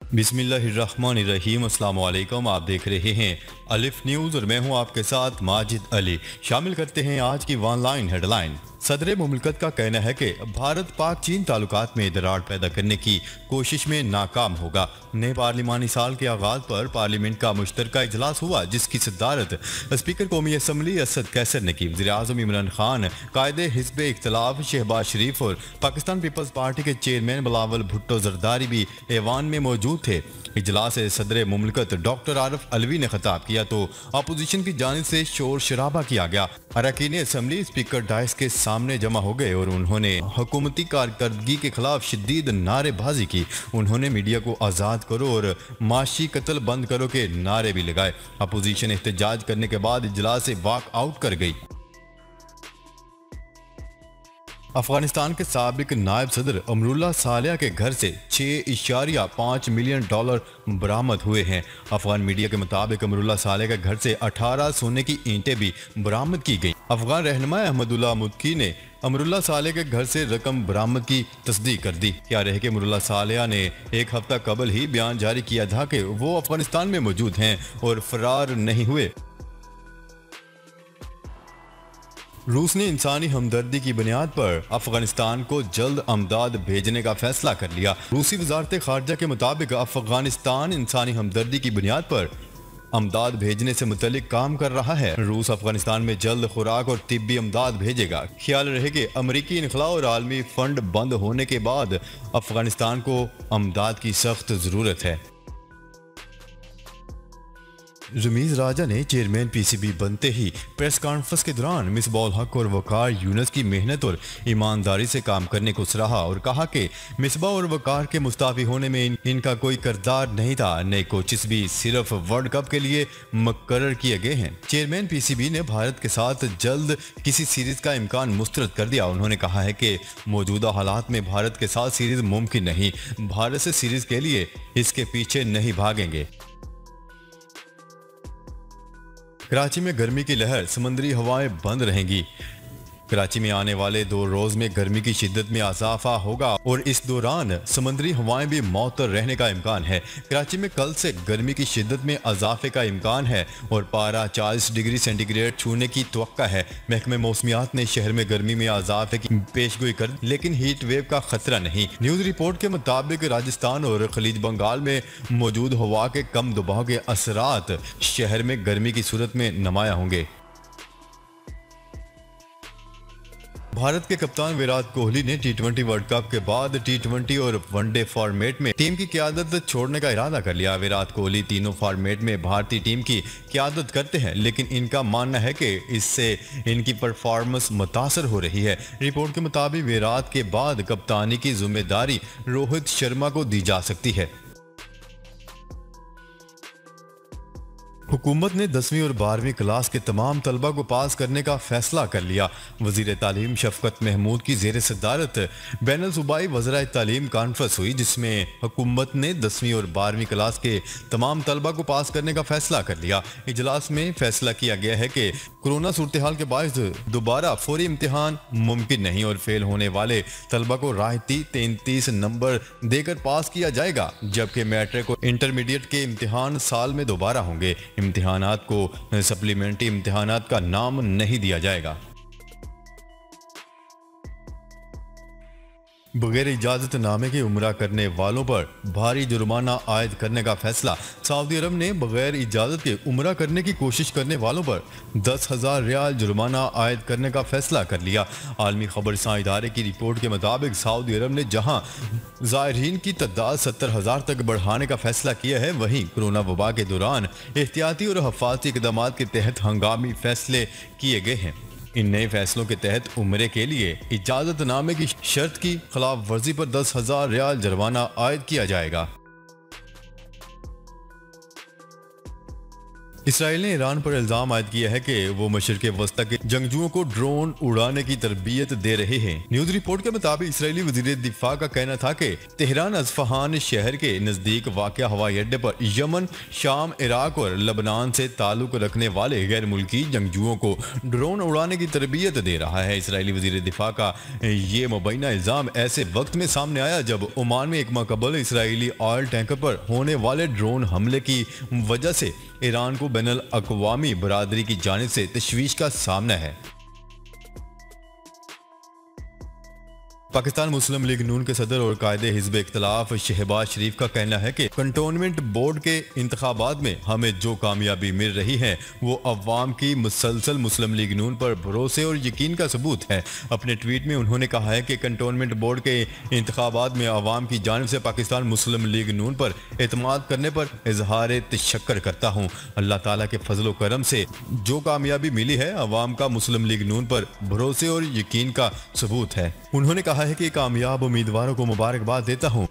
बिस्मिल्लाहिर्रहमानिर्रहीम। अस्सलाम वालेकुम। आप देख रहे हैं अलिफ न्यूज़ और मैं हूं आपके साथ माजिद अली। शामिल करते हैं आज की वन लाइन हेडलाइन। सदर मुमलिकत का कहना है कि भारत पाक चीन ताल्लुकात में दरार पैदा करने की कोशिश में नाकाम होगा। नए पार्लिमानी साल के आगाज पर पार्लियामेंट का मुश्तरका इजलास हुआ, जिसकी सदारत स्पीकर कौमी असम्बली असद कैसर ने की। वज़ीर आज़म इमरान खान, कायदे हिज़्ब इख्तिलाफ शहबाज शरीफ और पाकिस्तान पीपल्स पार्टी के चेयरमैन बिलावल भुट्टो जरदारी भी ऐवान में मौजूद थे। इजलास से सदर मुमलिकत डॉक्टर आरिफ अलवी ने खिताब किया तो अपोजिशन की जानिब से शोर शराबा किया गया। अरकान असम्बली स्पीकर डाइस के सामने जमा हो गए और उन्होंने हुकूमती कारकर्दगी के खिलाफ शदीद नारेबाजी की। उन्होंने मीडिया को आज़ाद करो और माशी कत्ल बंद करो के नारे भी लगाए। अपोजिशन एहतजाज करने के बाद इजलास से वॉक आउट कर गई। अफगानिस्तान के साबिक नायब सदर अमरुल्लाह सालेह के घर से $6.5 मिलियन बरामद हुए हैं। अफगान मीडिया के मुताबिक अमरुल्लाह सालेह के घर से 18 सोने की ईंटें भी बरामद की गई। अफगान रहनुमा अहमदुल्लाह मुत्की ने अमरुल्लाह सालेह के घर से रकम बरामद की तस्दीक कर दी। क्या रहे कि अमरुल्लाह सालेह ने एक हफ्ता कबल ही बयान जारी किया था कि वो अफगानिस्तान में मौजूद हैं और फरार नहीं हुए। रूस ने इंसानी हमदर्दी की बुनियाद पर अफगानिस्तान को जल्द अमदाद भेजने का फैसला कर लिया। रूसी वजारत खारजा के मुताबिक अफगानिस्तान इंसानी हमदर्दी की बुनियाद पर अमदाद भेजने से मुतल्लिक काम कर रहा है। रूस अफगानिस्तान में जल्द खुराक और तिब्बी अमदाद भेजेगा। ख्याल रहे कि अमरीकी इनखला और आलमी फंड बंद होने के बाद अफगानिस्तान को अमदाद की सख्त ज़रूरत है। रमीज राजा ने चेयरमैन पीसीबी बनते ही प्रेस कॉन्फ्रेंस के दौरान मिसबाह हक और वकार यूनुस की मेहनत और ईमानदारी से काम करने को सराहा और कहा कि मिसबाह और वकार के मुस्ताफी होने में इनका कोई किरदार नहीं था। नए कोचेस भी सिर्फ वर्ल्ड कप के लिए मुकर्रर किए गए हैं। चेयरमैन पीसीबी ने भारत के साथ जल्द किसी सीरीज का इम्कान मुस्तरद कर दिया। उन्होंने कहा है कि मौजूदा हालात में भारत के साथ सीरीज मुमकिन नहीं। भारत से सीरीज के लिए इसके पीछे नहीं भागेंगे। कराची में गर्मी की लहर, समुद्री हवाएं बंद रहेंगी। कराची में आने वाले 2 रोज में गर्मी की शिद्दत में इजाफा होगा और इस दौरान समुद्री हवाएं भी मअतबर रहने का इम्कान है। कराची में कल से गर्मी की शिद्दत में इजाफे का इम्कान है और पारा 40 डिग्री सेंटीग्रेड छूने की तवक्का है। महकमे मौसमियात ने शहर में गर्मी में इजाफे की पेशगोई कर, लेकिन हीट वेव का खतरा नहीं। न्यूज रिपोर्ट के मुताबिक राजस्थान और खलीज बंगाल में मौजूद हवा के कम दबाव के असरात शहर में गर्मी की सूरत में नुमाया होंगे। भारत के कप्तान विराट कोहली ने T20 वर्ल्ड कप के बाद T20 और वनडे फॉर्मेट में टीम की क़यादत छोड़ने का इरादा कर लिया। विराट कोहली तीनों फॉर्मेट में भारतीय टीम की क़यादत करते हैं, लेकिन इनका मानना है कि इससे इनकी परफॉर्मेंस मुतासर हो रही है। रिपोर्ट के मुताबिक विराट के बाद कप्तानी की जिम्मेदारी रोहित शर्मा को दी जा सकती है। हुकूमत ने 10वीं और 12वीं क्लास के तमाम तलबा को पास करने का फैसला कर लिया। वजीर तालीम शफकत महमूद की जेर सदारत बैनुल सूबाई वज़राए तालीम कॉन्फ्रेंस हुई, जिसमें हुकूमत ने 10वीं और 12वीं क्लास के तमाम तलबा को पास करने का फैसला कर लिया। इजलास में फैसला किया गया है कि कोरोना सूरत हाल के बायस दोबारा फौरी इम्तिहान मुमकिन नहीं और फेल होने वाले तलबा को रायती 33 नंबर देकर पास किया जाएगा, जबकि मैट्रिक और इंटरमीडिएट के इम्तिहान साल में दोबारा होंगे। इम्तिहानात को सप्लीमेंट्री इम्तिहानात का नाम नहीं दिया जाएगा। बगैर इजाजत नामे के उम्रा करने वालों पर भारी जुर्माना आयद करने का फैसला। सऊदी अरब ने बगैर इजाजत के उम्रा करने की कोशिश करने वालों पर 10,000 रियाल जुर्माना आयद करने का फैसला कर लिया। आलमी खबरसां इदारे की रिपोर्ट के मुताबिक सऊदी अरब ने जहां ज़ायरीन की तादाद 70,000 तक बढ़ाने का फैसला किया है, वहीं कोरोना वबा के दौरान एहतियाती और हिफाजती इक़दाम के तहत हंगामी फैसले किए गए हैं। इन नए फैसलों के तहत उम्रे के लिए इजाजतनामे की शर्त की खिलाफ वर्जी पर 10,000 रियाल जुर्माना आयद किया जाएगा। इसराइल ने ईरान पर इल्जाम आयद किया है कि वो मशरिक़ वस्ता के जंगजुओं को ड्रोन उड़ाने की तरबियत दे रहे हैं। न्यूज रिपोर्ट के मुताबिक इसराइली वज़ीर दिफा का कहना था कि तेहरान अस्फहान शहर के नजदीक वाक़या हवाई अड्डे पर यमन, शाम, इराक और लबनान से ताल्लुक रखने वाले गैर मुल्की जंगजुओं को ड्रोन उड़ाने की तरबियत दे रहा है। इसराइली वज़ीर दिफा का ये मुबैना इल्जाम ऐसे वक्त में सामने आया जब ओमान में एक माह कबल इसराइली ऑयल टैंकर पर होने वाले ड्रोन हमले की वजह से ईरान को बैनुल अक़वामी बरादरी की जानिब से तशवीश का सामना है। पाकिस्तान मुस्लिम लीग नून के सदर और कायदे हिज़्ब इख्तिलाफ शहबाज शरीफ का कहना है कि कंटोनमेंट बोर्ड के इंतखाबात में हमें जो कामयाबी मिल रही है वो अवाम की मुसलसल मुस्लिम लीग नून पर भरोसे और यकीन का सबूत है। अपने ट्वीट में उन्होंने कहा है कि कंटोनमेंट बोर्ड के इंतखाबात में अवाम की जानिब से पाकिस्तान मुस्लिम लीग नून पर एतमाद करने पर इजहार तशक्कर करता हूँ। अल्लाह ताला के फजल करम से जो कामयाबी मिली है अवाम का मुस्लिम लीग नून पर भरोसे और यकीन का सबूत है। उन्होंने कहा है कि कामयाब उम्मीदवारों को मुबारकबाद देता हूं।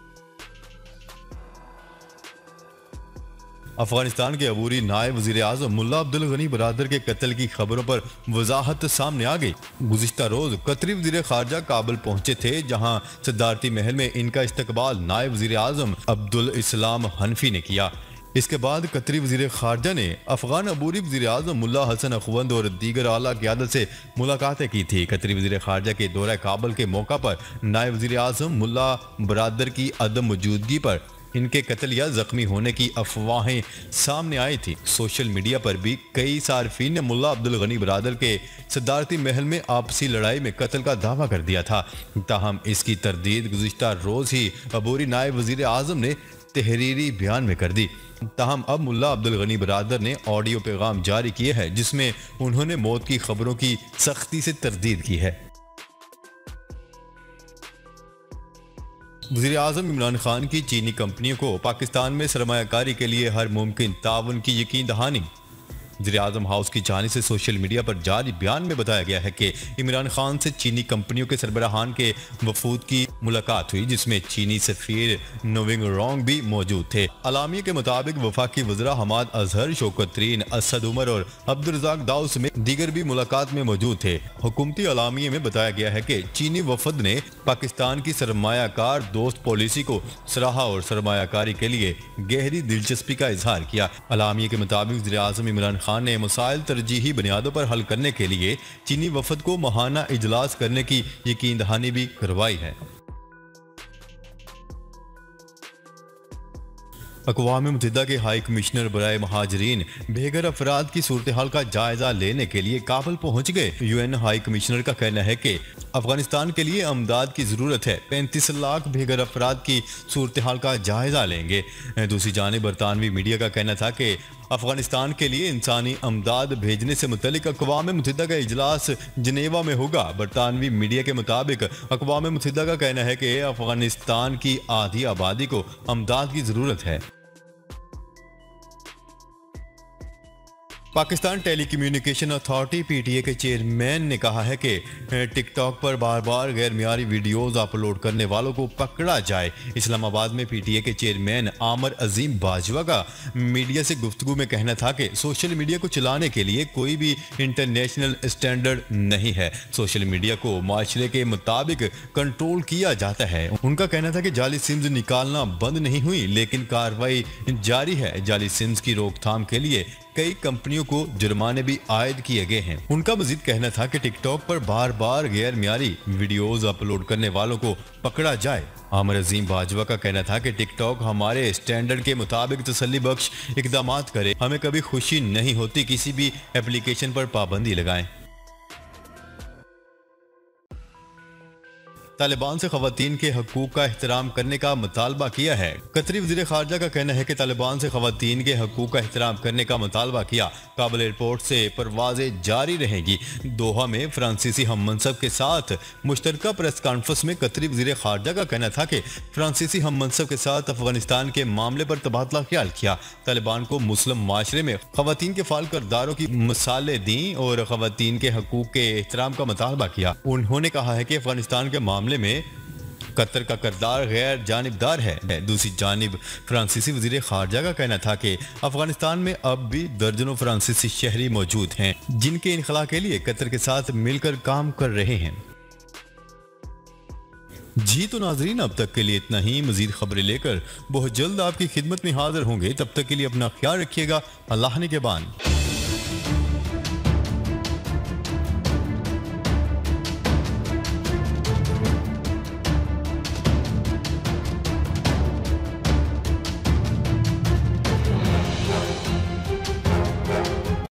अफगानिस्तान के अबूरी नायब वज़ीर आज़म मुल्ला अब्दुल गनी बरादर के कत्ल की खबरों पर वजाहत सामने आ गई। गुज़िश्ता रोज कतरी वज़ीर खारजा काबुल पहुंचे थे, जहां सदारती महल में इनका इस्तकबाल नायब वज़ीर आज़म अब्दुल इस्लाम हनफी ने किया। इसके बाद कतरी वज़ीर खारजा ने अफगान अबूरी वज़ीर आज़म मुल्ला हसन अखवंद और दीगर आला क़यादत से मुलाकातें की थी। कतरी वज़ीर खारजा के दौरा काबुल के मौका पर नायब वज़ीर आज़म मुल्ला बरादर की अदम मौजूदगी पर इनके कत्ल या जख्मी होने की अफवाहें सामने आई थी। सोशल मीडिया पर भी कई सार्फिन ने मुल्ला अब्दुल गनी बरादर के सदारती महल में आपसी लड़ाई में कत्ल का दावा कर दिया था। ताहम इसकी तरदीद गुज़िश्ता रोज़ ही अबूरी नायब वज़ीर आज़म ने तहरीरी बयान में कर दी। ताहम अब मुल्ला अब्दुल गनी बरादर ने ऑडियो पैगाम जारी किए हैं जिसमें उन्होंने मौत की खबरों की सख्ती से तरदीद की है। वज़ीर आज़म इमरान खान की चीनी कंपनियों को पाकिस्तान में सरमायाकारी के लिए हर मुमकिन ताउन की यकीन दहानी। वज़ीर आज़म हाउस की जानिब से सोशल मीडिया पर जारी बयान में बताया गया है कि इमरान खान से चीनी कंपनियों के सरबराहान के वफूद की मुलाकात हुई, जिसमें चीनी सफ़ीर नोविंग रोंग भी मौजूद थे। अलामिया के मुताबिक वफाकी वज़रा हमाद अजहर, शौकत तरीन, असद उमर और अब्दुर्रज़ाक दाऊद समेत दीगर भी मुलाकात में मौजूद थे। हुकूमती अलामिया में बताया गया है कि चीनी वफद ने पाकिस्तान की सरमायाकार दोस्त पॉलिसी को सराहा और सरमायाकारी के लिए गहरी दिलचस्पी का इजहार किया। अलामिया के मुताबिक वज़ीर आज़म इमरान खान ने मसाइल तरजीही बुनियादों पर हल करने के लिए चीनी वफद को माहाना इजलास करने की यकीन दहानी भी करवाई है। अक़वाम मुत्तहिदा के हाई कमिश्नर बराए महाजरीन बेघर अफराद की सूरत हाल का जायजा लेने के लिए काबुल पहुंच गए। UN हाई कमिश्नर का कहना है कि अफगानिस्तान के लिए अमदाद की ज़रूरत है। 35 लाख बेघर अफराद की सूरत हाल का जायजा लेंगे। दूसरी जानिब बरतानवी मीडिया का कहना था कि अफगानिस्तान के लिए इंसानी अमदाद भेजने से मुतल्लिक अक़वाम मुत्तहिदा का इजलास जनेवा में होगा। बरतानवी मीडिया के मुताबिक अक़वाम मुत्तहिदा का कहना है कि अफगानिस्तान की आधी आबादी को अमदाद की ज़रूरत है। पाकिस्तान टेलीकम्युनिकेशन अथॉरिटी PTA के चेयरमैन ने कहा है कि टिकटॉक पर बार बार गैर मियारी वीडियोज़ अपलोड करने वालों को पकड़ा जाए। इस्लामाबाद में PTA के चेयरमैन आमर अजीम बाजवा का मीडिया से गुफ्तगू में कहना था कि सोशल मीडिया को चलाने के लिए कोई भी इंटरनेशनल स्टैंडर्ड नहीं है। सोशल मीडिया को माशरे के मुताबिक कंट्रोल किया जाता है। उनका कहना था कि जाली सिम्स निकालना बंद नहीं हुई, लेकिन कार्रवाई जारी है। जाली सिम्स की रोकथाम के लिए कई कंपनियों को जुर्माने भी आयद किए गए हैं। उनका मजीद कहना था कि टिकटॉक पर बार बार गैर मियारी वीडियोज अपलोड करने वालों को पकड़ा जाए। आमर अजीम बाजवा का कहना था कि टिकटॉक हमारे स्टैंडर्ड के मुताबिक तसल्ली बख्श इकदामात करे। हमें कभी खुशी नहीं होती किसी भी एप्लीकेशन पर पाबंदी लगाएं। तालिबान से खवातीन के हकूक का एहतराम करने का मुतालबा किया है। कतरी वज़ीर खारजा का कहना है कि तालिबान से खवातीन के हकूक का एहतराम करने का मुतालबा किया। काबुल एयरपोर्ट से परवाजें जारी रहेंगी। दोहा में फ्रांसीसी हम मनसब के साथ मुश्तरका प्रेस कॉन्फ्रेंस में कतरी वज़ीर खारजा का कहना था कि फ्रांसीसी हम मनसब के साथ अफगानिस्तान के मामले पर तबादला ख्याल किया। तालिबान को मुस्लिम माशरे में खवातीन के फाल करदारों की मिसालें दी और खवातीन के हकूक के एहतराम का मुतालबा किया। उन्होंने कहा है कि अफगानिस्तान के मामले में कतर का किरदार गैर जानिबदार है। दूसरी जानिब फ्रांसीसी वजीर खारजा का कहना था कि अफगानिस्तान में अब भी दर्जनों फ्रांसीसी शहरी मौजूद हैं जिनके इनखला के लिए कतर के साथ मिलकर काम कर रहे हैं। जी तो नाजरीन, अब तक के लिए इतना ही। मजीद खबरें लेकर बहुत जल्द आपकी खिदमत में हाजिर होंगे। तब तक के लिए अपना ख्याल रखिएगा। अल्लाह ने के बान।